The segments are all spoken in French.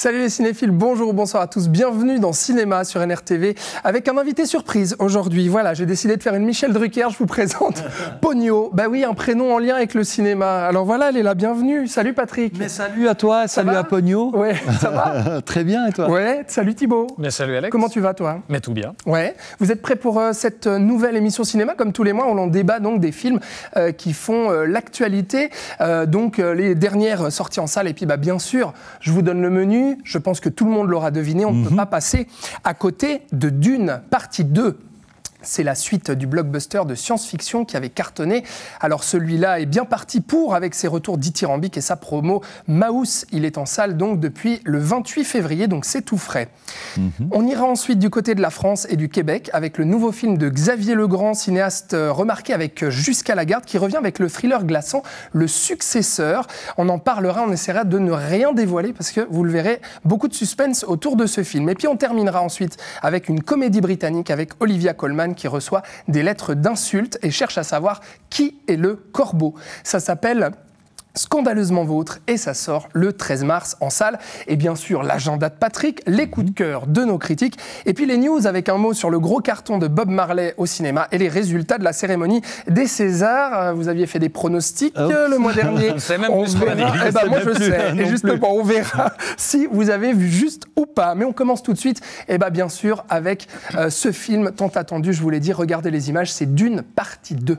Salut les cinéphiles, bonjour ou bonsoir à tous, bienvenue dans Cinéma sur NRTV avec un invité surprise aujourd'hui. Voilà, j'ai décidé de faire une Michel Drucker, je vous présente Pogno. Bah oui, un prénom en lien avec le cinéma. Alors voilà, elle est là, bienvenue. Salut Patrick. Mais salut à toi, salut à Pogno. Ouais, ça va? Très bien, et toi? Ouais, salut Thibaut. Mais salut Alex. Comment tu vas toi? Mais tout bien. Ouais, vous êtes prêts pour cette nouvelle émission cinéma? Comme tous les mois, on débat donc des films qui font l'actualité, donc les dernières sorties en salle. Et puis bien sûr, je vous donne le menu. Je pense que tout le monde l'aura deviné. On ne peut pas passer à côté de Dune, partie 2. C'est la suite du blockbuster de science-fiction qui avait cartonné. Alors celui-là est bien parti pour, avec ses retours dithyrambiques et sa promo Maus. Il est en salle donc depuis le 28 février, donc c'est tout frais. On ira ensuite du côté de la France et du Québec avec le nouveau film de Xavier Legrand, cinéaste remarqué avec Jusqu'à la garde, qui revient avec le thriller glaçant Le Successeur. On en parlera, on essaiera de ne rien dévoiler parce que vous le verrez, beaucoup de suspense autour de ce film. Et puis on terminera ensuite avec une comédie britannique avec Olivia Colman qui reçoit des lettres d'insultes et cherche à savoir qui est le corbeau. Ça s'appelle Scandaleusement Vôtre et ça sort le 13 mars en salle. Et bien sûr, l'agenda de Patrick, les coups de cœur de nos critiques et puis les news avec un mot sur le gros carton de Bob Marley au cinéma et les résultats de la cérémonie des Césars. Vous aviez fait des pronostics le mois dernier. C'est même on plus verra. Moi je sais. Et justement, on verra si vous avez vu juste ou pas. Mais on commence tout de suite, bien sûr, avec ce film tant attendu, je vous l'ai dit, regardez les images, c'est Dune partie 2.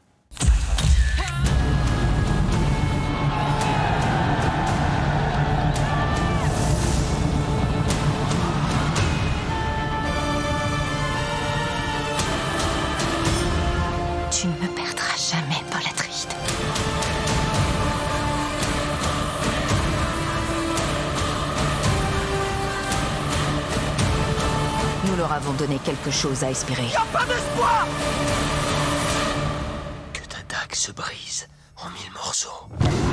Tu ne me perdras jamais, Paul Atreides. Nous leur avons donné quelque chose à espérer. Y a pas d'espoir! Que ta dague se brise en 1000 morceaux.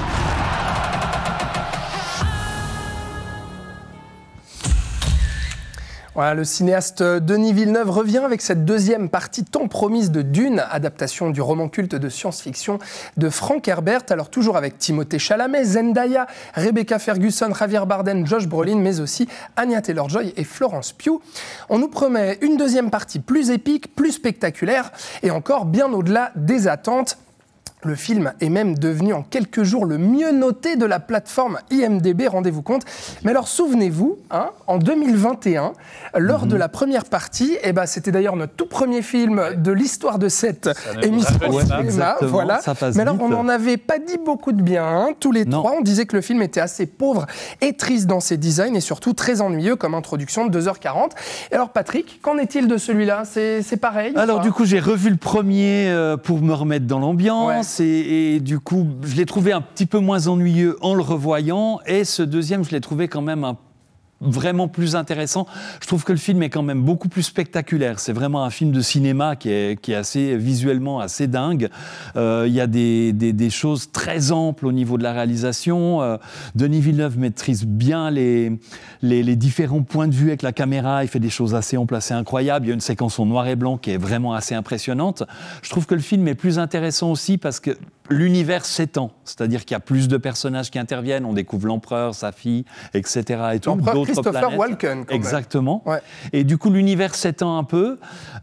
Voilà, le cinéaste Denis Villeneuve revient avec cette deuxième partie tant promise de Dune, adaptation du roman culte de science-fiction de Frank Herbert. Alors toujours avec Timothée Chalamet, Zendaya, Rebecca Ferguson, Javier Bardem, Josh Brolin, mais aussi Anya Taylor-Joy et Florence Pugh. On nous promet une deuxième partie plus épique, plus spectaculaire et encore bien au-delà des attentes. Le film est même devenu en quelques jours le mieux noté de la plateforme IMDb, rendez-vous compte. Mais alors souvenez-vous, en 2021, lors de la première partie, c'était d'ailleurs notre tout premier film de l'histoire de cette émission cinéma. Voilà. Mais alors on n'en avait pas dit beaucoup de bien, tous les trois. On disait que le film était assez pauvre et triste dans ses designs et surtout très ennuyeux comme introduction de 2h40. Et alors Patrick, qu'en est-il de celui-là? C'est pareil? Alors du coup j'ai revu le premier pour me remettre dans l'ambiance. Et du coup, je l'ai trouvé un petit peu moins ennuyeux en le revoyant. Et ce deuxième, je l'ai trouvé quand même vraiment plus intéressant. Je trouve que le film est quand même beaucoup plus spectaculaire. C'est vraiment un film de cinéma qui est assez visuellement assez dingue. Il y a des choses très amples au niveau de la réalisation. Denis Villeneuve maîtrise bien les différents points de vue avec la caméra. Il fait des choses assez amples, assez incroyables. Il y a une séquence en noir et blanc qui est vraiment assez impressionnante. Je trouve que le film est plus intéressant aussi parce que l'univers s'étend. C'est-à-dire qu'il y a plus de personnages qui interviennent. On découvre l'empereur, sa fille, etc. Et tout. Christopher Walken. Exactement. Ouais. Et du coup, l'univers s'étend un peu.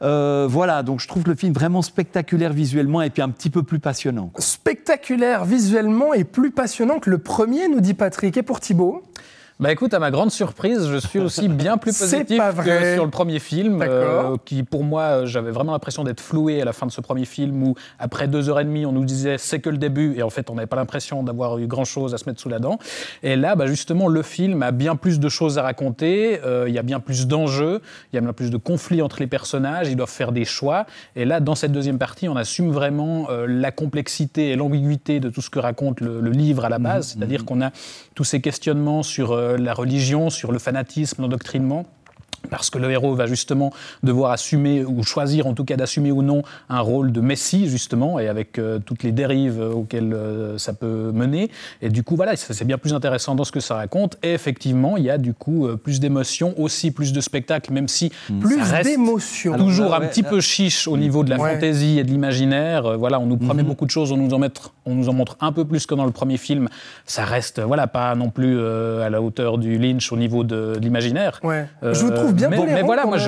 Voilà, donc je trouve le film vraiment spectaculaire visuellement et puis un petit peu plus passionnant. Spectaculaire visuellement et plus passionnant que le premier, nous dit Patrick. Et pour Thibaut? Écoute, à ma grande surprise, je suis aussi bien plus positif que sur le premier film, qui pour moi, j'avais vraiment l'impression d'être floué à la fin de ce premier film où après 2h30, on nous disait c'est que le début et en fait on n'avait pas l'impression d'avoir eu grand chose à se mettre sous la dent. Et là, justement, le film a bien plus de choses à raconter, il y a bien plus d'enjeux, il y a bien plus de conflits entre les personnages, ils doivent faire des choix. Et là, dans cette deuxième partie, on assume vraiment la complexité et l'ambiguïté de tout ce que raconte le livre à la base, c'est-à-dire qu'on a tous ces questionnements sur la religion, sur le fanatisme, l'endoctrinement. Parce que le héros va justement devoir assumer, ou choisir en tout cas d'assumer ou non, un rôle de messie justement, et avec toutes les dérives auxquelles ça peut mener. Et du coup, voilà, c'est bien plus intéressant dans ce que ça raconte. Et effectivement, il y a du coup plus d'émotions, aussi plus de spectacles, même si plus ça reste toujours un petit peu chiche au niveau de la fantaisie et de l'imaginaire. Voilà, on nous promet beaucoup de choses, on nous en met on nous en montre un peu plus que dans le premier film. Ça reste, voilà, pas non plus à la hauteur du Lynch au niveau de l'imaginaire. Ouais. Je vous trouve bien mais voilà, moi,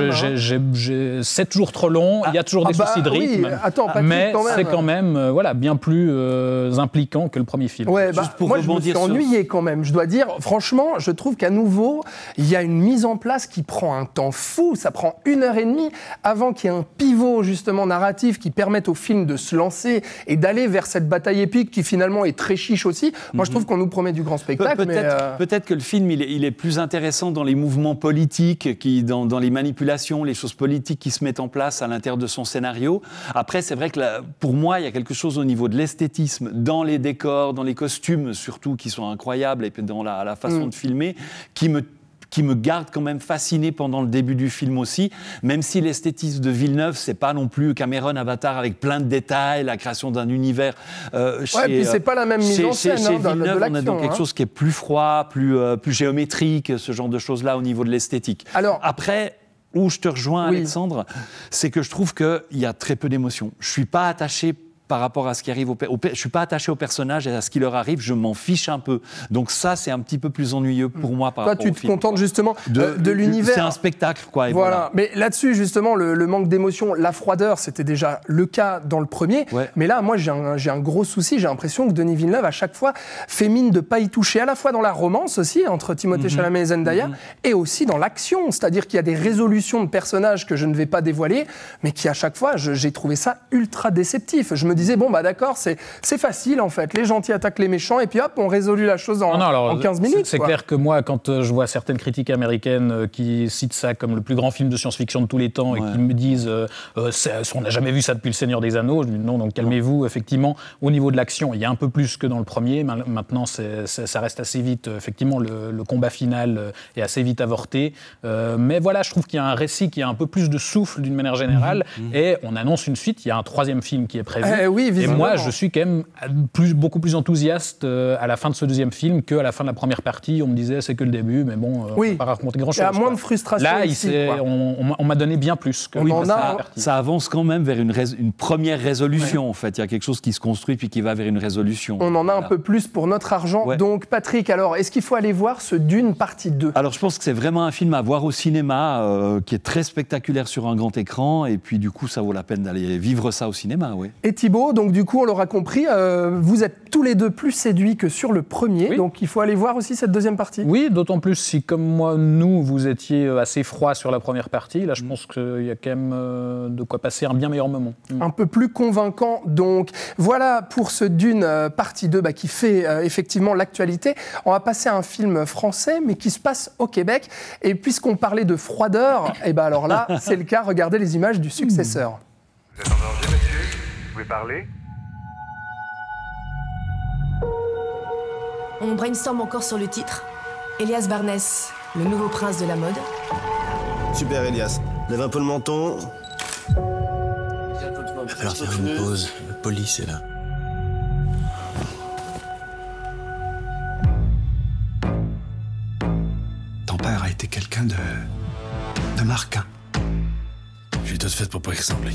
c'est toujours trop long. Il y a toujours des soucis de rythme. Oui. Attends, Patrick, mais quand même. c'est quand même, voilà, bien plus impliquant que le premier film. Ouais, moi, je me suis ennuyé quand même. Je dois dire, franchement, je trouve qu'à nouveau, il y a une mise en place qui prend un temps fou. Ça prend 1h30 avant qu'il y ait un pivot, justement, narratif qui permette au film de se lancer et d'aller vers cette bataille épique qui, finalement, est très chiche aussi. Moi, je trouve qu'on nous promet du grand spectacle. Peut-être que le film, il est plus intéressant dans les mouvements politiques, dans les manipulations, les choses politiques qui se mettent en place à l'intérieur de son scénario. Après, c'est vrai que pour moi, il y a quelque chose au niveau de l'esthétisme, dans les décors, dans les costumes surtout, qui sont incroyables, et puis dans la façon de filmer, qui me garde quand même fasciné pendant le début du film aussi, même si l'esthétisme de Villeneuve, c'est pas non plus Cameron Avatar avec plein de détails, la création d'un univers. Puis c'est pas la même mise en scène. Chez Villeneuve, on a donc quelque chose qui est plus froid, plus géométrique, ce genre de choses-là au niveau de l'esthétique. Alors, après, où je te rejoins, Alexandre, c'est que je trouve qu'il y a très peu d'émotions. Je suis pas attaché par rapport à ce qui arrive je suis pas attaché aux personnages et à ce qui leur arrive, je m'en fiche un peu. Donc ça, c'est un petit peu plus ennuyeux pour moi par rapport au film. Toi, tu te contentes justement de l'univers. C'est un spectacle, quoi. Et voilà. Mais là-dessus, justement, le manque d'émotion, la froideur, c'était déjà le cas dans le premier. Ouais. Mais là, moi, j'ai un gros souci. J'ai l'impression que Denis Villeneuve, à chaque fois, fait mine de pas y toucher, à la fois dans la romance aussi, entre Timothée Chalamet et Zendaya, et aussi dans l'action. C'est-à-dire qu'il y a des résolutions de personnages que je ne vais pas dévoiler, mais qui, à chaque fois, j'ai trouvé ça ultra déceptif. Je me disais, bon, bah d'accord, c'est facile en fait. Les gentils attaquent les méchants et puis hop, on résout la chose en 15 minutes. C'est clair que moi, quand je vois certaines critiques américaines qui citent ça comme le plus grand film de science-fiction de tous les temps et qui me disent on n'a jamais vu ça depuis Le Seigneur des Anneaux, je dis non, donc calmez-vous. Effectivement, au niveau de l'action, il y a un peu plus que dans le premier. Maintenant, ça reste assez vite. Effectivement, le combat final est assez vite avorté. Mais voilà, je trouve qu'il y a un récit qui a un peu plus de souffle d'une manière générale. Et on annonce une suite. Il y a un 3e film qui est prévu. Et moi, je suis quand même beaucoup plus enthousiaste à la fin de ce 2e film qu'à la fin de la première partie. On me disait, c'est que le début, mais bon, on ne va pas raconter grand-chose. Il y a moins de frustration. Là, on m'a donné bien plus que ça avance quand même vers une première résolution, en fait. Il y a quelque chose qui se construit puis qui va vers une résolution. On en a un peu plus pour notre argent. Ouais. Donc, Patrick, alors, est-ce qu'il faut aller voir ce Dune partie 2 ? Alors, je pense que c'est vraiment un film à voir au cinéma, qui est très spectaculaire sur un grand écran. Et puis, du coup, ça vaut la peine d'aller vivre ça au cinéma, oui. Et Thibaut, donc du coup, on l'aura compris, vous êtes tous les deux plus séduits que sur le premier, donc il faut aller voir aussi cette 2e partie. Oui, d'autant plus si, comme moi, vous étiez assez froid sur la première partie. Là, je pense qu'il y a quand même de quoi passer un bien meilleur moment. Un peu plus convaincant, donc. Voilà pour ce Dune partie 2 qui fait effectivement l'actualité. On va passer à un film français, mais qui se passe au Québec. Et puisqu'on parlait de froideur, et alors là, c'est le cas, regardez les images du successeur. Vous êtes en danger, monsieur ? Vous pouvez parler ? On brainstorm encore sur le titre. Elias Barnès, le nouveau prince de la mode. Super Elias, lève un peu le menton. Il va falloir faire une pause, le police est là. Ton père a été quelqu'un de marquant. J'ai tout fait pour pas y ressembler.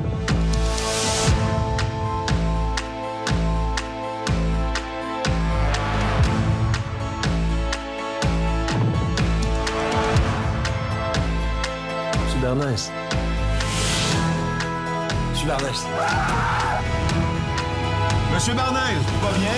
Barnès. Monsieur Barnès. Monsieur Barnès, pas bien?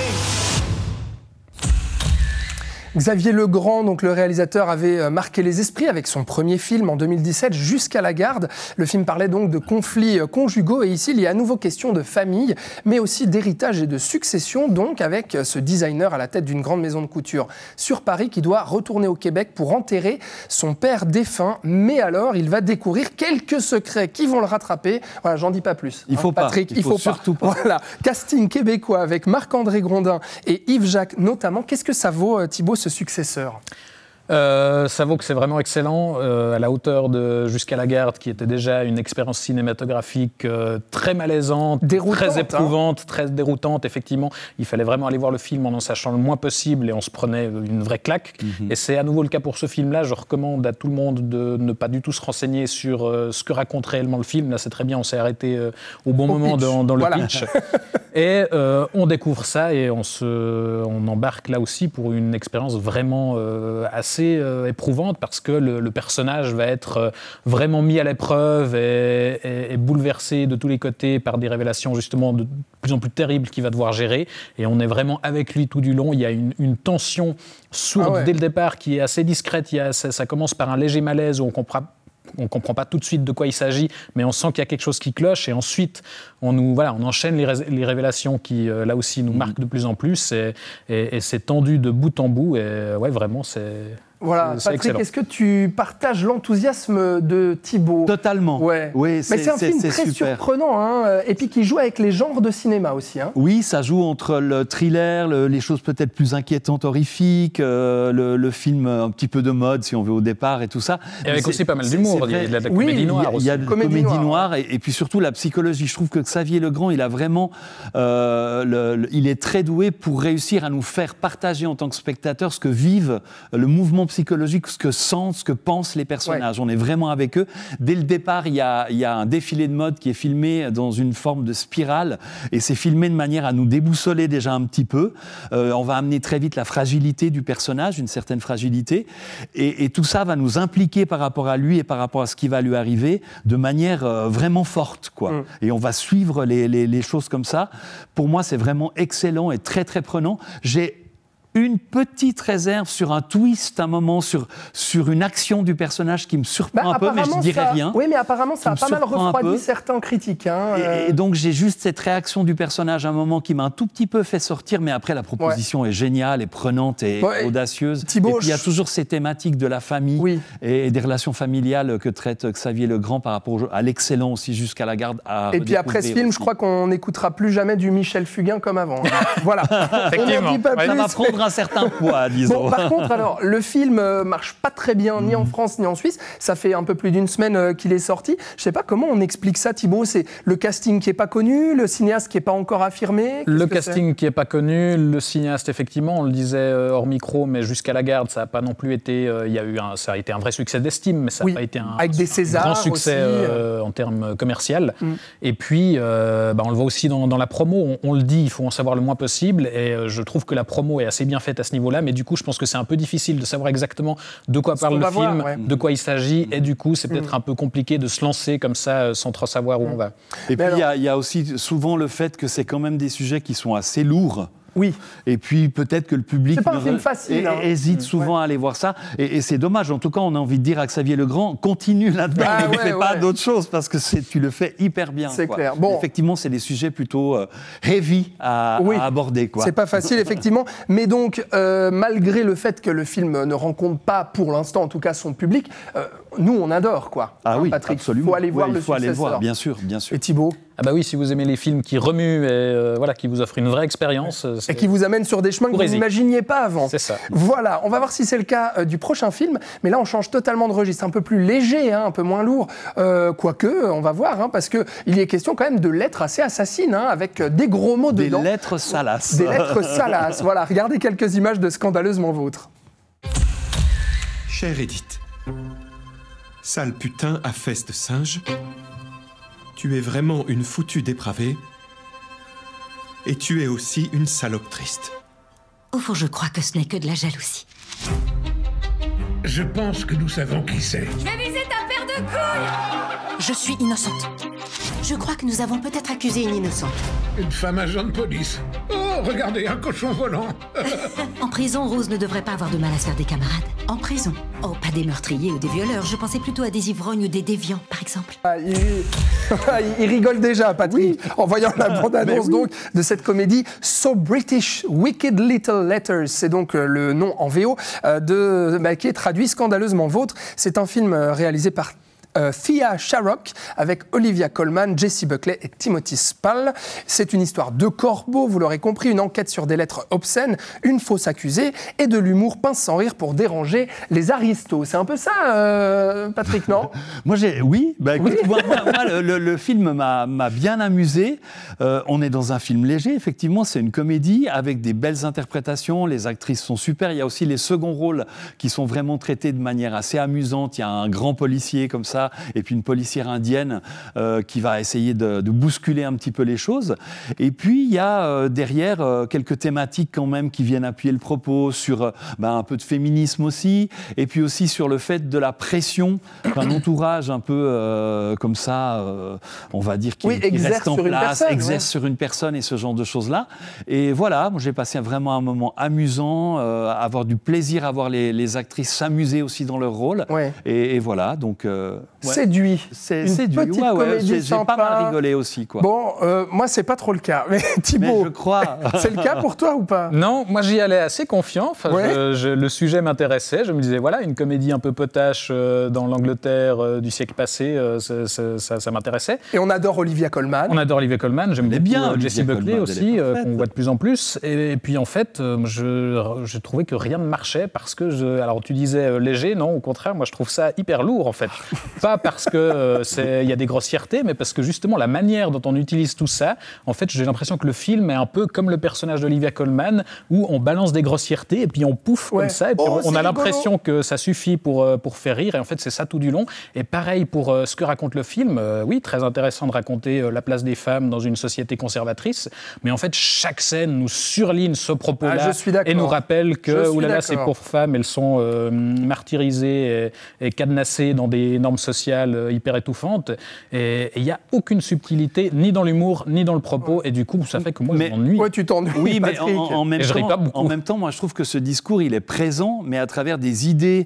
Xavier Legrand, donc le réalisateur, avait marqué les esprits avec son premier film en 2017, Jusqu'à la garde. Le film parlait donc de conflits conjugaux et ici, il y a à nouveau question de famille, mais aussi d'héritage et de succession, donc avec ce designer à la tête d'une grande maison de couture sur Paris qui doit retourner au Québec pour enterrer son père défunt. Mais alors, il va découvrir quelques secrets qui vont le rattraper. Voilà, j'en dis pas plus. Il faut Patrick, pas. Il faut surtout pas. Voilà, casting québécois avec Marc-André Grondin et Yves Jacques notamment. Qu'est-ce que ça vaut, Thibaut, ce successeur ? Ça vaut que c'est vraiment excellent, à la hauteur de Jusqu'à la garde, qui était déjà une expérience cinématographique très malaisante, très éprouvante, très déroutante, effectivement. Il fallait vraiment aller voir le film en sachant le moins possible et on se prenait une vraie claque. Et c'est à nouveau le cas pour ce film-là. Je recommande à tout le monde de ne pas du tout se renseigner sur ce que raconte réellement le film. Là, c'est très bien, on s'est arrêté au bon moment dans le pitch. Et on découvre ça et on embarque là aussi pour une expérience vraiment assez éprouvante parce que le personnage va être vraiment mis à l'épreuve et bouleversé de tous les côtés par des révélations justement de plus en plus terribles qu'il va devoir gérer. Et on est vraiment avec lui tout du long. Il y a une tension sourde dès le départ qui est assez discrète. Ça commence par un léger malaise où on comprend pas tout de suite de quoi il s'agit, mais on sent qu'il y a quelque chose qui cloche. Et ensuite, on enchaîne les révélations qui, là aussi, nous marquent de plus en plus. Et c'est tendu de bout en bout. Et ouais, vraiment, c'est... Voilà, Patrick, est-ce que tu partages l'enthousiasme de Thibaut ? Totalement. Ouais. Oui, mais c'est un film très surprenant, hein, et puis qui joue avec les genres de cinéma aussi. Hein. Oui, ça joue entre le thriller, les choses peut-être plus inquiétantes, horrifiques, le film un petit peu de mode, si on veut, au départ, et tout ça. Et avec aussi pas mal d'humour, il y a de la comédie noire aussi. Il y a de la comédie noire, et puis surtout la psychologie. Je trouve que Xavier Legrand, il a vraiment... il est très doué pour réussir à nous faire partager en tant que spectateur ce que vivent le mouvement psychologique, ce que sentent, ce que pensent les personnages. Ouais. On est vraiment avec eux. Dès le départ, il y a un défilé de mode qui est filmé dans une forme de spirale et c'est filmé de manière à nous déboussoler déjà un petit peu. On va amener très vite la fragilité du personnage, une certaine fragilité, et tout ça va nous impliquer par rapport à lui et par rapport à ce qui va lui arriver de manière vraiment forte, quoi. Et on va suivre les choses comme ça. Pour moi, c'est vraiment excellent et très, très prenant. J'ai une petite réserve sur un twist, un moment, sur une action du personnage qui me surprend un peu, mais je ne dirais rien. Oui, mais apparemment, ça a pas mal refroidi certains critiques. Hein, et donc, j'ai juste cette réaction du personnage à un moment qui m'a un tout petit peu fait sortir, mais après, la proposition est géniale et prenante et audacieuse. Thibaut, et puis, il y a toujours ces thématiques de la famille et des relations familiales que traite Xavier Legrand par rapport à l'excellent aussi Jusqu'à la garde. Et puis, après ce film, je crois qu'on n'écoutera plus jamais du Michel Fugain comme avant. Voilà. Effectivement. On dit pas plus, ça va prendre un certain poids, disons. Bon, par contre, alors, le film marche pas très bien, ni en France, ni en Suisse. Ça fait un peu plus d'une semaine qu'il est sorti. Je sais pas comment on explique ça, Thibaut. C'est le casting qui est pas connu, le cinéaste qui est pas encore affirmé. Le casting qui est pas connu, le cinéaste, effectivement, on le disait hors micro, mais Jusqu'à la garde, ça a pas non plus été. Ça a été un vrai succès d'estime, mais ça n'a pas été un grand succès en termes commercial. Et puis, on le voit aussi dans la promo. On le dit, il faut en savoir le moins possible. Et je trouve que la promo est assez bien faite à ce niveau-là, mais du coup, je pense que c'est un peu difficile de savoir exactement de quoi parle le film, de quoi il s'agit, et du coup, c'est peut-être un peu compliqué de se lancer comme ça sans trop savoir où on va. Et puis, il y a aussi souvent le fait que c'est quand même des sujets qui sont assez lourds. Oui. Et puis peut-être que le public hésite hein. souvent à aller voir ça. Et c'est dommage. En tout cas, on a envie de dire à Xavier Legrand, continue là-dedans, ne fais pas d'autre chose parce que tu le fais hyper bien. C'est clair. Bon. Effectivement, c'est des sujets plutôt heavy à aborder, quoi. C'est pas facile, effectivement. Mais donc, malgré le fait que le film ne rencontre pas, pour l'instant, en tout cas, son public, nous, on adore, quoi. Ah oui, Patrick, absolument. Il faut aller voir il le faut aller le voir, bien sûr. Et Thibaut ? Ah bah oui, si vous aimez les films qui remuent et qui vous offrent une vraie expérience. Et qui vous amènent sur des chemins que vous n'imaginiez pas avant. C'est ça. Voilà, on va voir si c'est le cas du prochain film. Mais là, on change totalement de registre. Un peu plus léger, hein, un peu moins lourd. Quoique, on va voir, hein, parce qu'il y est question quand même de lettres assez assassines, hein, avec des gros mots dedans. Des lettres salaces. Des lettres salaces. Voilà, regardez quelques images de Scandaleusement Vôtre. Chère Edith, sale putain à fesses de singe, tu es vraiment une foutue dépravée et tu es aussi une salope triste. Au fond, je crois que ce n'est que de la jalousie. Je pense que nous savons qui c'est. Je vais viser ta paire de couilles. Je suis innocente. Je crois que nous avons peut-être accusé une innocente. Une femme agent de police. Oh, regardez, un cochon volant. En prison, Rose ne devrait pas avoir de mal à se faire des camarades. En prison. Oh, pas des meurtriers ou des violeurs. Je pensais plutôt à des ivrognes ou des déviants, par exemple. Il rigole déjà, Patrick, en voyant la bande-annonce donc de cette comédie So British, Wicked Little Letters. C'est donc le nom en VO qui est traduit Scandaleusement Vôtre. C'est un film réalisé par Thea Sharrock, avec Olivia Colman, Jessie Buckley et Timothy Spall. C'est une histoire de corbeau, vous l'aurez compris, une enquête sur des lettres obscènes, une fausse accusée et de l'humour pince sans rire pour déranger les aristos. C'est un peu ça, Patrick, non? Oui, écoute, moi, le film m'a bien amusé. On est dans un film léger, effectivement, c'est une comédie avec des belles interprétations, les actrices sont super, il y a aussi les seconds rôles qui sont vraiment traités de manière assez amusante. Il y a un grand policier comme ça, et puis une policière indienne qui va essayer de bousculer un petit peu les choses. Et puis, il y a derrière quelques thématiques quand même qui viennent appuyer le propos sur un peu de féminisme aussi, et puis aussi sur le fait de la pression d'un entourage un peu comme ça, on va dire, qui reste en place, exerce sur une personne et ce genre de choses-là. Et voilà, moi, j'ai passé vraiment un moment amusant, avoir du plaisir à voir les actrices s'amuser aussi dans leur rôle. Ouais. Et voilà, donc... Séduit. C'est séduit, j'ai pas mal rigolé aussi, quoi. Bon, moi, c'est pas trop le cas. Mais Thibaut, mais je crois. C'est le cas pour toi ou pas? Non, moi, j'y allais assez confiant. Enfin, le sujet m'intéressait. Je me disais, voilà, une comédie un peu potache dans l'Angleterre du siècle passé, ça m'intéressais. Et on adore Olivia Colman. J'aime bien Jessie Buckley aussi, qu'on voit de plus en plus. Et puis, en fait, je trouvais que rien ne marchait parce que, alors tu disais léger, non, au contraire, moi, je trouve ça hyper lourd, en fait. Pas parce qu'il y a des grossièretés, mais parce que, justement, la manière dont on utilise tout ça, en fait, j'ai l'impression que le film est un peu comme le personnage d'Olivia Colman, où on balance des grossièretés et puis on pouffe comme ça, et puis on a l'impression que ça suffit pour faire rire, et en fait, c'est ça tout du long. Et pareil pour ce que raconte le film, oui, très intéressant de raconter la place des femmes dans une société conservatrice, mais en fait, chaque scène nous surligne ce propos-là et nous rappelle que ces pauvres femmes, elles sont martyrisées et cadenassées dans des normes sociales hyper étouffantes, et il n'y a aucune subtilité ni dans l'humour ni dans le propos, et du coup, ça fait que moi, je m'ennuie. Ouais, tu t'ennuies. Oui, mais en même temps, moi, je trouve que ce discours, il est présent, mais à travers des idées,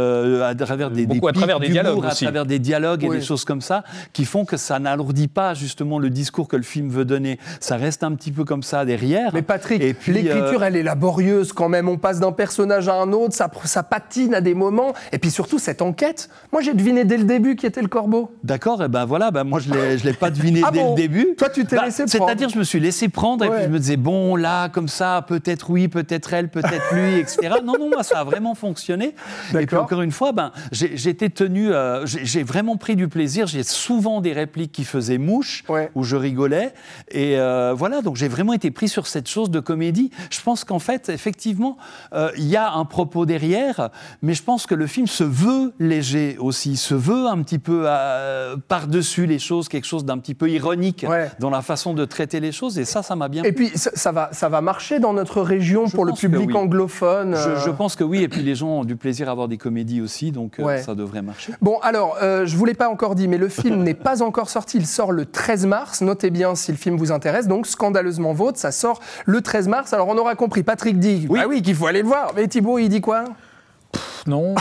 à travers des dialogues, à travers des dialogues et des choses comme ça, qui font que ça n'alourdit pas justement le discours que le film veut donner. Ça reste un petit peu comme ça derrière. Mais Patrick, l'écriture, elle est laborieuse quand même. On passe d'un personnage à un autre, ça patine à des moments. Et puis surtout, cette enquête, moi, j'ai deviné dès le début qui était le corbeau. D'accord, et moi, je l'ai pas deviné dès le début. Toi, tu t'es laissé prendre. C'est-à-dire, je me suis laissé prendre, et puis je me disais, bon, là, comme ça, peut-être oui, peut-être elle, peut-être lui, etc. Non, moi, ça a vraiment fonctionné. Et puis, encore une fois, j'étais tenu, j'ai vraiment pris du plaisir. J'ai souvent des répliques qui faisaient mouche, où je rigolais. Et voilà, donc j'ai vraiment été pris sur cette chose de comédie. Je pense qu'en fait, effectivement, il y a un propos derrière, mais je pense que le film se veut léger aussi, se veut un petit peu par-dessus les choses, quelque chose d'un petit peu ironique dans la façon de traiter les choses, et ça m'a bien plu. Et puis, ça va marcher dans notre région pour le public anglophone. Je pense que oui, et puis les gens ont du plaisir à voir des comédies aussi, donc ça devrait marcher. Bon, alors, je ne vous l'ai pas encore dit, mais le film n'est pas encore sorti, il sort le 13 mars, notez bien si le film vous intéresse, donc Scandaleusement Vôtre, ça sort le 13 mars, alors on aura compris, Patrick dit qu'il faut aller le voir, mais Thibaut, il dit quoi ? Non.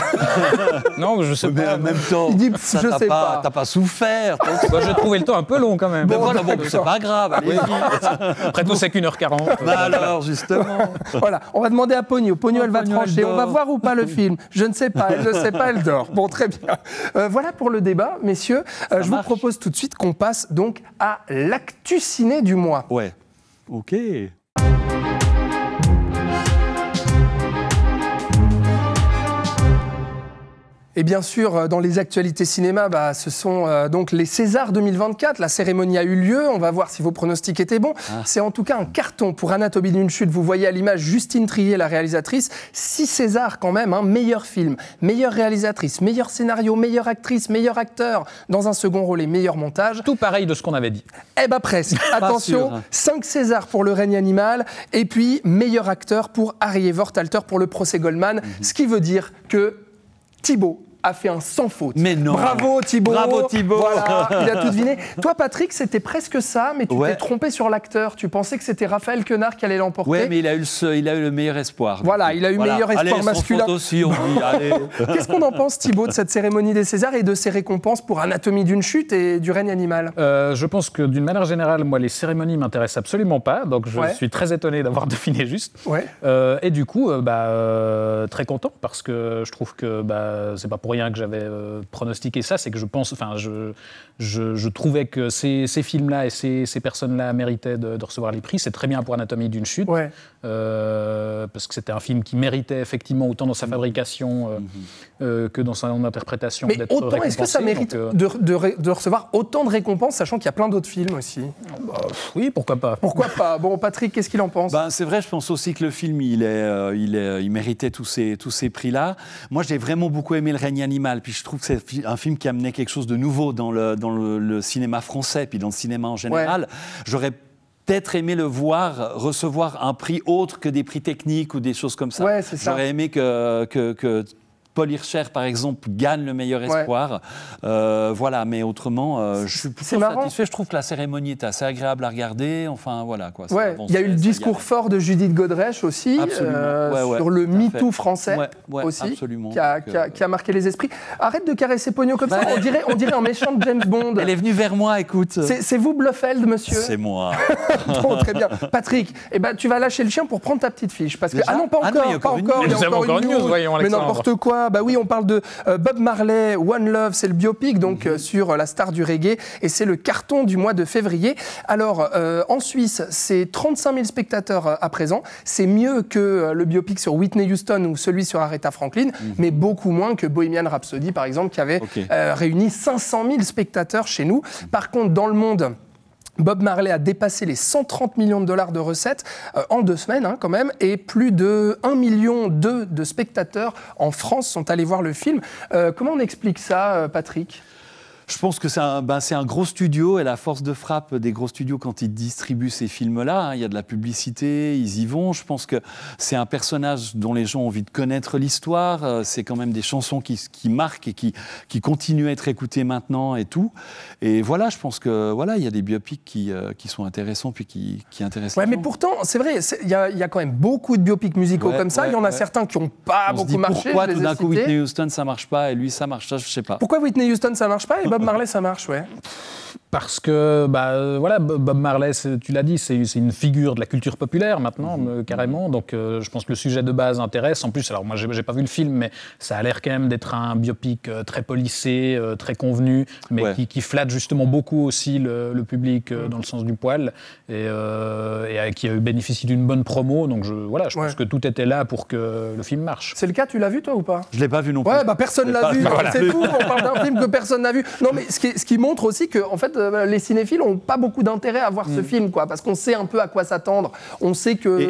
Non, je sais pas. Mais en même temps, il dit, je sais pas. T'as pas souffert. J'ai trouvé le temps un peu long quand même. Mais voilà, c'est pas grave. Allez-y. Après tout, c'est qu'1h40. Alors, justement. Voilà, on va demander à Pogno. Pogno, elle va trancher. On va voir ou pas le film. Je ne sais pas. Elle ne sait pas, elle dort. Bon, très bien. Voilà pour le débat, messieurs. Je vous propose tout de suite qu'on passe donc à l'actu ciné du mois. Ouais. Ok. Et bien sûr, dans les actualités cinéma, ce sont donc les Césars 2024. La cérémonie a eu lieu. On va voir si vos pronostics étaient bons. C'est en tout cas un carton pour Anatomie d'une chute. Vous voyez à l'image Justine Triet, la réalisatrice. 6 Césars quand même. Meilleur film, meilleure réalisatrice, meilleur scénario, meilleure actrice, meilleur acteur dans un second rôle et meilleur montage. Tout pareil de ce qu'on avait dit. Eh ben presque. Attention, 5 Césars pour Le règne animal. Et puis, meilleur acteur pour Harry Wortalter pour Le procès Goldman. Ce qui veut dire que Thibaut a fait un sans faute. Mais non. Bravo Thibaut. Bravo Thibaut. Voilà, il a tout deviné. Toi Patrick, c'était presque ça, mais tu t'es trompé sur l'acteur. Tu pensais que c'était Raphaël Quenard qui allait l'emporter. Ouais, mais il a eu le meilleur espoir. Voilà, il a eu meilleur espoir masculin. Sans faute aussi, on dit, allez. Qu'est-ce qu'on en pense Thibaut de cette cérémonie des Césars et de ces récompenses pour Anatomie d'une chute et du règne animal? Je pense que d'une manière générale, moi les cérémonies m'intéressent absolument pas, donc je suis très étonné d'avoir deviné juste. Et du coup, très content parce que je trouve que c'est pas pour pour rien que j'avais pronostiqué ça, c'est que je trouvais que ces films-là et ces personnes-là méritaient de recevoir les prix. C'est très bien pour Anatomie d'une chute, parce que c'était un film qui méritait effectivement autant dans sa fabrication que dans son interprétation d'être récompensé. Est-ce que ça mérite de recevoir autant de récompenses, sachant qu'il y a plein d'autres films aussi? Oui, pourquoi pas. Pourquoi pas? Bon, Patrick, qu'est-ce qu'il en pense? C'est vrai, je pense aussi que le film, il méritait tous ces prix-là. Moi, j'ai vraiment beaucoup aimé Le règne animal, puis je trouve que c'est un film qui amenait quelque chose de nouveau dans le cinéma français, puis dans le cinéma en général. J'aurais peut-être aimé le voir recevoir un prix autre que des prix techniques ou des choses comme ça. Ouais, c'est ça. J'aurais aimé que Paul Hircher, par exemple, gagne le meilleur espoir. Voilà, mais autrement, je suis plutôt satisfait. Je trouve que la cérémonie est assez agréable à regarder. Enfin, voilà, quoi. Il y a eu le discours fort de Judith Godrèche aussi, sur le MeToo français aussi, qui a marqué les esprits. Arrête de caresser Pogno comme ça, on dirait un méchant de James Bond. Elle est venue vers moi, écoute. C'est vous, Blofeld, monsieur? C'est moi. Bon, très bien. Patrick, tu vas lâcher le chien pour prendre ta petite fiche. Parce que, non, pas encore. Il y a encore une news, voyons, mais n'importe quoi. Oui, on parle de Bob Marley, One Love, c'est le biopic donc sur la star du reggae, et c'est le carton du mois de février. Alors, en Suisse, c'est 35 000 spectateurs à présent. C'est mieux que le biopic sur Whitney Houston ou celui sur Aretha Franklin, mais beaucoup moins que Bohemian Rhapsody, par exemple, qui avait réuni 500 000 spectateurs chez nous. Par contre, dans le monde, Bob Marley a dépassé les 130 millions de dollars de recettes en 2 semaines quand même, et plus de 1,2 million de spectateurs en France sont allés voir le film. Comment on explique ça, Patrick ? Je pense que c'est un gros studio, et la force de frappe des gros studios quand ils distribuent ces films-là, il y a de la publicité, ils y vont. Je pense que c'est un personnage dont les gens ont envie de connaître l'histoire. C'est quand même des chansons qui marquent et qui continuent à être écoutées maintenant et tout. Et voilà, je pense que il y a des biopics qui sont intéressants puis qui intéressent les gens. Mais pourtant, c'est vrai, il y a quand même beaucoup de biopics musicaux comme ça. Il y en a certains qui n'ont pas beaucoup marché. Pourquoi tout d'un coup Whitney Houston ça marche pas et lui ça marche? Ça, je sais pas. Pourquoi Whitney Houston ça marche pas et Bob Marley ça marche, Parce que Bob Marley, tu l'as dit, c'est une figure de la culture populaire maintenant, carrément. Donc je pense que le sujet de base intéresse. En plus, alors moi j'ai pas vu le film, mais ça a l'air quand même d'être un biopic très policé, très convenu, mais qui flatte justement beaucoup aussi le public dans le sens du poil, et qui a bénéficié d'une bonne promo. Donc je pense que tout était là pour que le film marche. C'est le cas, tu l'as vu toi ou pas? Je l'ai pas vu non plus. Personne l'a vu. C'est fou, on parle d'un film que personne n'a vu. Non, mais ce qui montre aussi que en fait les cinéphiles n'ont pas beaucoup d'intérêt à voir ce film, parce qu'on sait un peu à quoi s'attendre. On sait que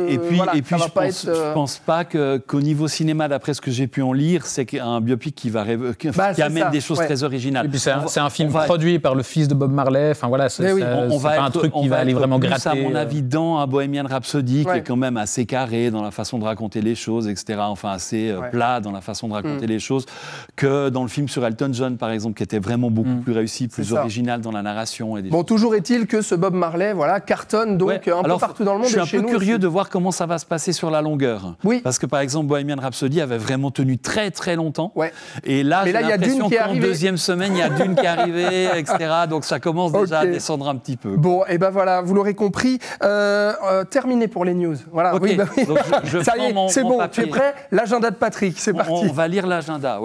je pense pas qu'au niveau cinéma, d'après ce que j'ai pu en lire, c'est un biopic qui amène des choses très originales. Et puis c'est un film produit par le fils de Bob Marley. Enfin voilà, c'est un truc qui va aller vraiment gratter. À mon avis, dans un Bohemian Rhapsody qui est quand même assez carré dans la façon de raconter les choses, etc. Enfin assez plat dans la façon de raconter les choses, que dans le film sur Elton John, par exemple, qui était vraiment beaucoup plus réussi, plus original dans la narration. Toujours est-il que ce Bob Marley cartonne donc un peu partout dans le monde. Je suis un peu curieux de voir comment ça va se passer sur la longueur. Parce que par exemple, Bohemian Rhapsody avait vraiment tenu très très longtemps. Et là, j'ai l'impression qu'en deuxième semaine, il y a Dune qui est arrivée, etc. Donc ça commence déjà à descendre un petit peu. Bon, et voilà, vous l'aurez compris. Terminé pour les news. Voilà. Donc ça y est, c'est bon. Tu es prêt? L'agenda de Patrick, c'est parti. On va lire l'agenda,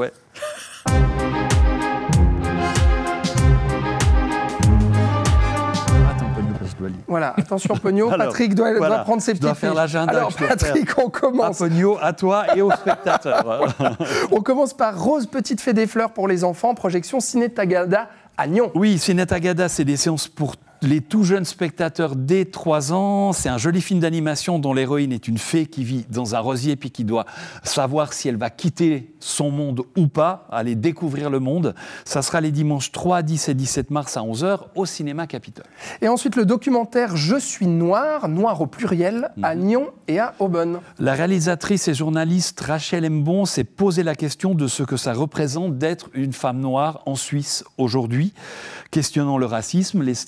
Voilà, attention Pogno, Patrick doit prendre ses petites faire l'agenda. Alors Patrick, on commence. Pogno, à toi et aux spectateurs. On commence par Rose, petite fée des fleurs pour les enfants, projection Ciné Tagada à Nyon. Oui, Ciné Tagada, c'est des séances pour les tout jeunes spectateurs dès 3 ans. C'est un joli film d'animation dont l'héroïne est une fée qui vit dans un rosier puis qui doit savoir si elle va quitter son monde ou pas, aller découvrir le monde. Ça sera les dimanches 3, 10 et 17 mars à 11h au Cinéma Capitole. Et ensuite le documentaire Je suis noir, noir au pluriel, à Nyon et à Aubonne. La réalisatrice et journaliste Rachel Mbon s'est posé la question de ce que ça représente d'être une femme noire en Suisse aujourd'hui, questionnant le racisme, les stéréotypes,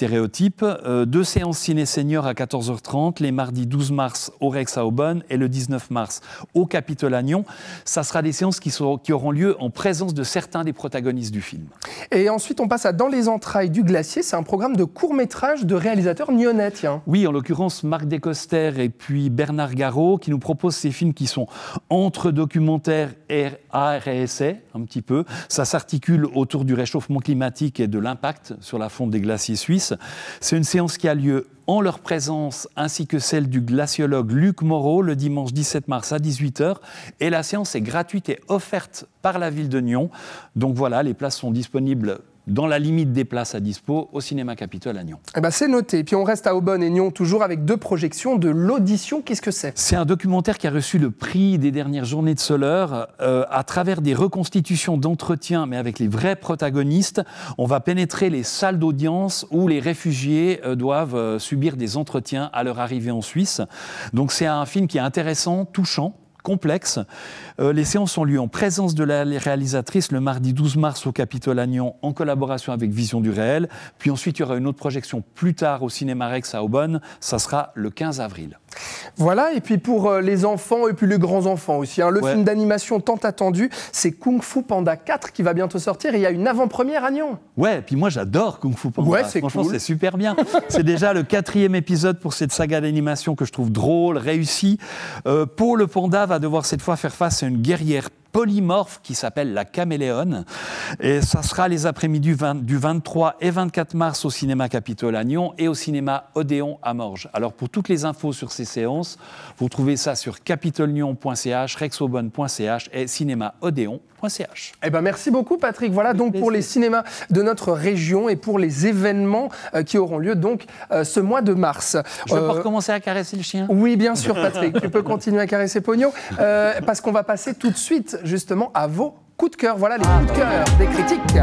principe, 2 séances ciné-senior à 14h30, les mardis 12 mars au Rex à Aubonne et le 19 mars au Capitole-Agnon. Ça sera des séances qui auront lieu en présence de certains des protagonistes du film. Et ensuite, on passe à Dans les entrailles du glacier. C'est un programme de court-métrage de réalisateurs nyonnais, tiens. Oui, en l'occurrence, Marc Descoster et puis Bernard Garot, qui nous proposent ces films qui sont entre documentaire et art et essai, un petit peu. Ça s'articule autour du réchauffement climatique et de l'impact sur la fonte des glaciers suisses. C'est une séance qui a lieu en leur présence, ainsi que celle du glaciologue Luc Moreau, le dimanche 17 mars à 18h. Et la séance est gratuite et offerte par la ville de Nyon. Donc voilà, les places sont disponibles dans la limite des places à dispo au Cinéma Capitole à Nyon. Eh ben c'est noté. Puis on reste à Aubonne et Nyon, toujours avec 2 projections de l'audition. Qu'est-ce que c'est ? C'est un documentaire qui a reçu le prix des dernières journées de Soleure. À travers des reconstitutions d'entretiens, mais avec les vrais protagonistes, on va pénétrer les salles d'audience où les réfugiés doivent subir des entretiens à leur arrivée en Suisse. Donc c'est un film qui est intéressant, touchant, complexe. Les séances ont lieu en présence de la réalisatrice le mardi 12 mars au Capitole à Nyon en collaboration avec Vision du Réel. Puis ensuite, il y aura une autre projection plus tard au Cinéma Rex à Aubonne. Ça sera le 15 avril. Voilà, et puis pour les enfants et puis les grands-enfants aussi, le film d'animation tant attendu, c'est Kung Fu Panda 4 qui va bientôt sortir. Et il y a une avant-première à Nyon. Ouais, et puis moi j'adore Kung Fu Panda. Ouais, c'est franchement, cool. C'est super bien. C'est déjà le 4e épisode pour cette saga d'animation que je trouve drôle, réussie. Paul le panda va devoir cette fois faire face à une guerrière polymorphe qui s'appelle la Caméléone. Et ça sera les après-midi du 23 et 24 mars au Cinéma Capitole à Nyon et au Cinéma Odéon à Morges. Alors pour toutes les infos sur ces séances, vous trouvez ça sur capitolenyon.ch, rexaubonne.ch et cinémaodéon.ch. Eh ben merci beaucoup Patrick. Voilà donc pour les cinémas de notre région et pour les événements qui auront lieu donc ce mois de mars. Je peux recommencer à caresser le chien ? Oui, bien sûr Patrick, tu peux continuer à caresser Pogno parce qu'on va passer tout de suite justement à vos coups de cœur. Voilà les coups de cœur des critiques.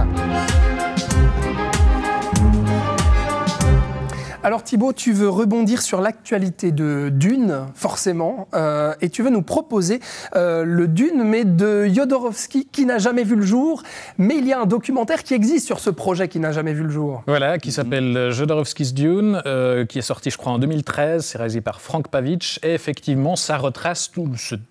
Alors Thibaut, tu veux rebondir sur l'actualité de Dune, forcément, et tu veux nous proposer le Dune, mais de Jodorowsky, qui n'a jamais vu le jour, mais il y a un documentaire qui existe sur ce projet qui n'a jamais vu le jour. Voilà, qui s'appelle Jodorowsky's Dune, qui est sorti, je crois, en 2013, c'est réalisé par Frank Pavich, et effectivement, ça retrace tout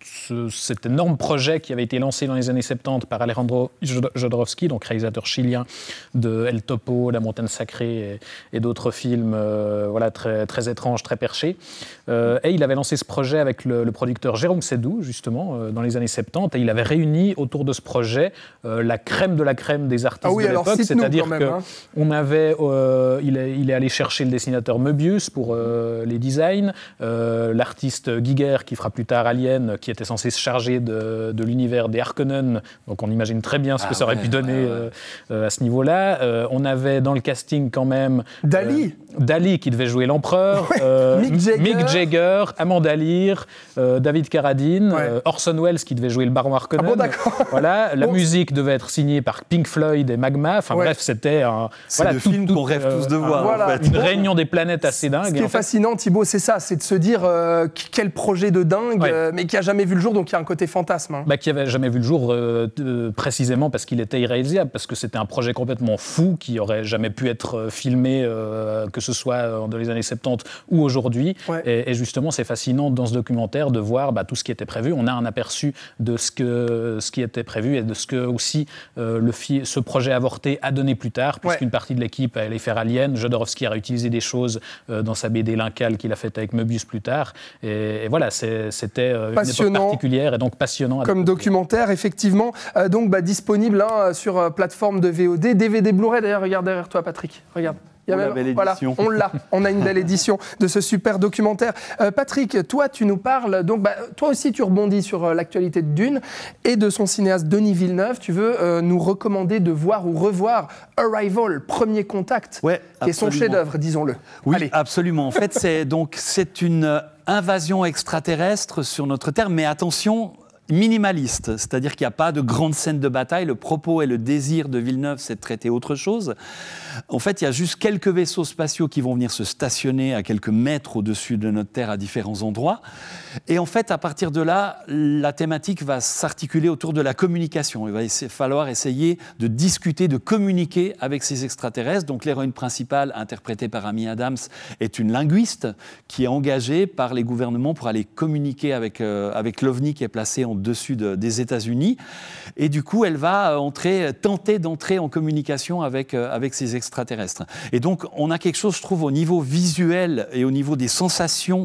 cet énorme projet qui avait été lancé dans les années 70 par Alejandro Jodorowsky, donc réalisateur chilien de El Topo, La Montagne Sacrée et d'autres films voilà, très, très étrange, très perché. Et il avait lancé ce projet avec le producteur Jérôme Sédou, justement, dans les années 70, et il avait réuni autour de ce projet la crème de la crème des artistes de l'époque, c'est-à-dire qu'on avait, il est allé chercher le dessinateur Möbius pour les designs, l'artiste Giger, qui fera plus tard Alien, qui était censé se charger de l'univers des Harkonnen, donc on imagine très bien ce que ça aurait pu donner à ce niveau-là. On avait dans le casting quand même Dali qui devait jouer l'empereur, Mick Jagger, Amanda Lear, David Carradine, Orson Welles qui devait jouer le baron Harkonnen. Ah bon, d'accord. Voilà, la musique devait être signée par Pink Floyd et Magma. Enfin bref, c'était le film qu'on rêve tous de voir. Voilà. En fait. Une réunion des planètes assez dingue. Ce qui est fascinant, Thibaut, c'est ça, c'est de se dire quel projet de dingue, mais qui a jamais vu le jour, donc il y a un côté fantasme. Hein. Qui avait jamais vu le jour précisément parce qu'il était irréalisable, parce que c'était un projet complètement fou qui aurait jamais pu être filmé, que ce soit dans les années 70 ou aujourd'hui. Et justement, c'est fascinant dans ce documentaire de voir tout ce qui était prévu. On a un aperçu de ce qui était prévu et de ce que aussi ce projet avorté a donné plus tard, puisqu'une partie de l'équipe allait faire Alien. Jodorowsky a réutilisé des choses dans sa BD L'Incal qu'il a faite avec Möbius plus tard. Et voilà, c'était une époque particulière et donc passionnant. Comme documentaire, effectivement. Donc disponible sur plateforme de VOD, DVD Blu-ray. D'ailleurs, regarde derrière toi, Patrick. Regarde. Voilà, on a une belle édition de ce super documentaire. Patrick, toi, tu nous parles, donc toi aussi tu rebondis sur l'actualité de Dune et de son cinéaste Denis Villeneuve. Tu veux nous recommander de voir ou revoir Arrival, Premier Contact, qui est son chef-d'œuvre, disons-le. Oui, allez. Absolument. En fait, c'est une invasion extraterrestre sur notre Terre, mais attention, minimaliste, c'est-à-dire qu'il n'y a pas de grande scène de bataille. Le propos et le désir de Villeneuve, c'est de traiter autre chose. En fait, il y a juste quelques vaisseaux spatiaux qui vont venir se stationner à quelques mètres au-dessus de notre Terre à différents endroits. Et en fait, à partir de là, la thématique va s'articuler autour de la communication. Il va falloir essayer de discuter, de communiquer avec ces extraterrestres. Donc l'héroïne principale, interprétée par Amy Adams, est une linguiste qui est engagée par les gouvernements pour aller communiquer avec l'OVNI qui est placé au-dessus des États-Unis. Et du coup, elle va tenter d'entrer en communication avec ces extraterrestres. Et donc, on a quelque chose, je trouve, au niveau visuel et au niveau des sensations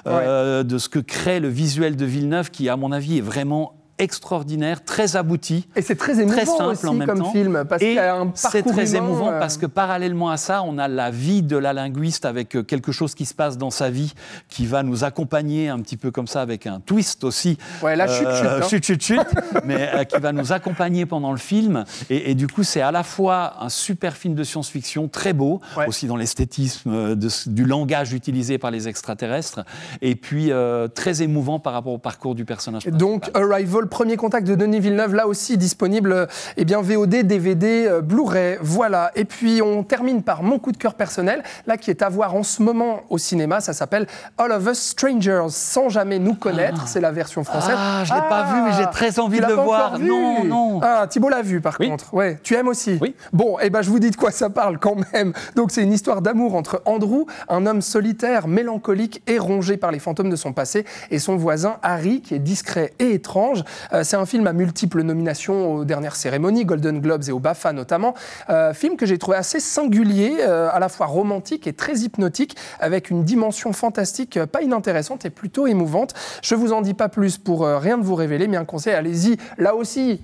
de ce que crée le visuel de Villeneuve, qui, à mon avis, est vraiment extraordinaire, très abouti. Et c'est très émouvant très simple aussi en même comme temps. film, parce qu'il y a un parcours c'est très humain, émouvant parce que parallèlement à ça, on a la vie de la linguiste avec quelque chose qui se passe dans sa vie qui va nous accompagner un petit peu comme ça avec un twist aussi. Ouais, là, chut, mais qui va nous accompagner pendant le film. Et du coup, c'est à la fois un super film de science-fiction, très beau, aussi dans l'esthétisme du langage utilisé par les extraterrestres, et puis très émouvant par rapport au parcours du personnage principal. Donc, Arrival, premier contact de Denis Villeneuve, là aussi disponible VOD, DVD, Blu-ray, voilà. Et puis on termine par mon coup de cœur personnel, là qui est à voir en ce moment au cinéma, ça s'appelle All of Us Strangers, sans jamais nous connaître, c'est la version française. Je ne l'ai pas vu, mais j'ai très envie de le voir. Non. Thibault l'a vu par contre. Ouais. Tu aimes aussi? Oui. Bon, je vous dis de quoi ça parle quand même. Donc c'est une histoire d'amour entre Andrew, un homme solitaire, mélancolique et rongé par les fantômes de son passé, et son voisin Harry, qui est discret et étrange. C'est un film à multiples nominations aux dernières cérémonies, Golden Globes et au BAFTA notamment. Film que j'ai trouvé assez singulier, à la fois romantique et très hypnotique, avec une dimension fantastique pas inintéressante et plutôt émouvante. Je vous en dis pas plus pour rien de vous révéler, mais un conseil, allez-y, là aussi,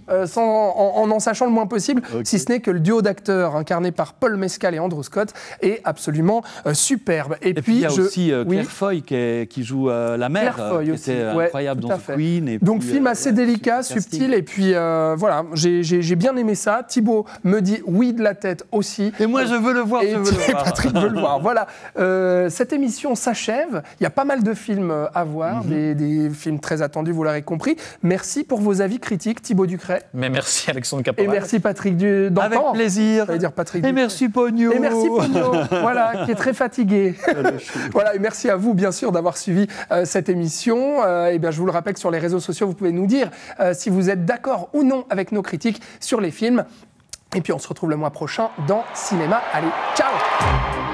en sachant le moins possible, si ce n'est que le duo d'acteurs incarné par Paul Mescal et Andrew Scott est absolument superbe. Et puis il y a aussi Claire Foy qui joue la mère, qui était incroyable dans The Queen. Et donc puis, film assez délicat, subtil, et puis voilà, j'ai bien aimé ça. Thibault me dit oui de la tête aussi. Et moi je veux le voir, Patrick veut le voir. Voilà, cette émission s'achève. Il y a pas mal de films à voir, des films très attendus, vous l'aurez compris. Merci pour vos avis critiques, Thibault Ducret. Mais merci Alexandre Caporal. Et merci Patrick Dantan. Avec plaisir. J'allais dire Patrick. Et merci Pogno. Et merci Pogno, voilà, qui est très fatigué. Voilà, et merci à vous bien sûr d'avoir suivi cette émission. Je vous le rappelle que sur les réseaux sociaux, vous pouvez nous dire si vous êtes d'accord ou non avec nos critiques sur les films. Et puis on se retrouve le mois prochain dans Cinéma. Allez, ciao!